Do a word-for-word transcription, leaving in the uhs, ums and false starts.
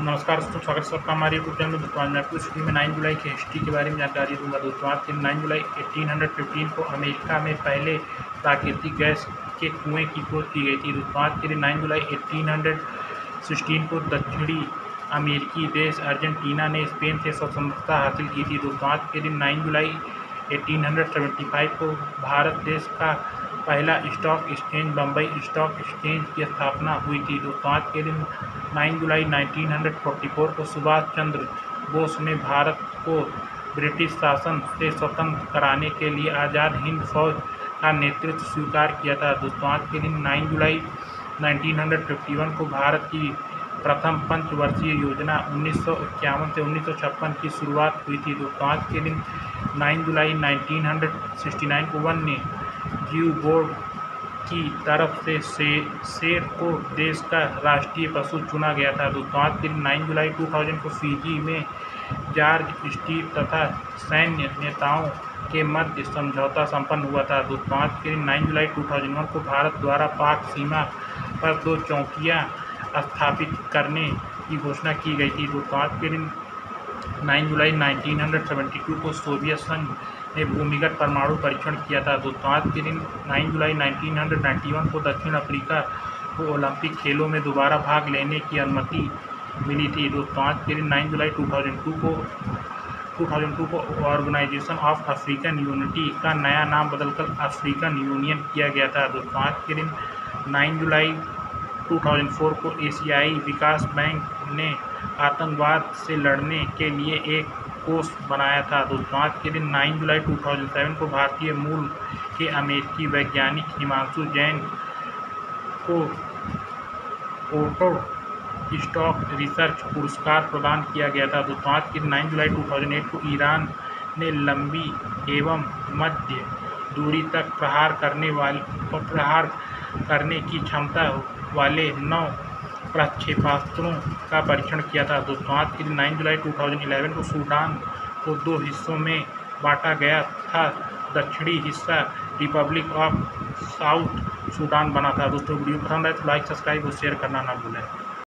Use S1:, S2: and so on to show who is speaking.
S1: नमस्कार दोस्तों, स्वागत है आपका हमारे यूट्यूब चैनल में। दोस्तों आज मैं आपको इस वीडियो में नाइन जुलाई की हिस्ट्री के बारे में जानकारी दूंगा। दोस्तों आज के नाइन जुलाई अठारह सौ पंद्रह को अमेरिका में पहले प्राकृतिक गैस के कुएं की खोज की गई थी। दोस्तों आज के दिन नाइन जुलाई अठारह सौ सोलह को दक्षिणी अमेरिकी देश अर्जेंटीना ने स्पेन से स्वतंत्रता हासिल की थी। दोस्तों आज के दिन नाइन जुलाई अठारह सौ पचहत्तर को भारत देश का पहला stock exchange Bombay stock exchange की स्थापना हुई थी। दोस्तों आज के दिन नाइन जुलाई उन्नीस सौ चौवालीस को सुभाष चंद्र बोस ने भारत को ब्रिटिश शासन से स्वतंत्र कराने के लिए आज़ाद हिंद फौज का नेतृत्व स्वीकार किया था। दोस्तों आज के दिन नौ जुलाई उन्नीस सौ इक्यावन को भारत की प्रथम पंचवर्षीय योजना उन्नीस सौ इक्यावन से उन्नीस सौ छप्पन की शुरुआत हुई थी। दोस्तों आज के दिन नौ जुलाई उन्नीस सौ उनहत्तर को वन्य जीव बोर्ड की तरफ से, से शेर को देश का राष्ट्रीय पशु चुना गया था। दोस्तों आज के दिन नौ जुलाई दो हज़ार को फिजी में जॉर्ज स्टीव तथा सैन्य नेताओं के मध्य समझौता संपन्न हुआ था। दोस्तों आज के दिन नौ जुलाई दो हज़ार एक को भारत द्वारा पाक सीमा पर दो चौकियां स्थापित करने की घोषणा की गई थी। दोस्तों आज के दिन नौ जुलाई उन्नीस सौ बहत्तर को सोवियत संघ ने भूमिगत परमाणु परीक्षण किया था। दोस्तों आज के दिन नौ जुलाई उन्नीस सौ इक्यानवे को दक्षिण अफ्रीका को ओलंपिक खेलों में दोबारा भाग लेने की अनुमति मिली थी। दोस्तों आज के दिन नौ जुलाई दो हज़ार दो को दो हज़ार दो को ऑर्गेनाइजेशन ऑफ अफ्रीकन यूनिटी का नया नाम बदलकर अफ्रीकन यूनियन किया गया था। दोस्तों आज के दिन नौ जुलाई दो हज़ार चार को एशियाई विकास बैंक ने आतंकवाद से लड़ने के लिए एक कोष बनाया था। दोस्तों आज के दिन नौ जुलाई दो हज़ार सात को भारतीय मूल के अमेरिकी वैज्ञानिक हिमांशु जैन को ओटो स्टॉक रिसर्च पुरस्कार प्रदान किया गया था। दोस्तों आज के दिन नौ जुलाई दो हज़ार आठ को ईरान ने लंबी एवं मध्य दूरी तक प्रहार करने वाले प्रहार करने की क्षमता वाले नौ प्रक्षेपास्त्रों का परीक्षण किया था। दोस्तों आज के दिन नौ जुलाई दो हज़ार ग्यारह को सूडान को दो हिस्सों में बांटा गया था। दक्षिणी हिस्सा रिपब्लिक ऑफ साउथ सूडान बना था। दोस्तों वीडियो पसंद आए तो लाइक सब्सक्राइब और शेयर करना ना भूलें।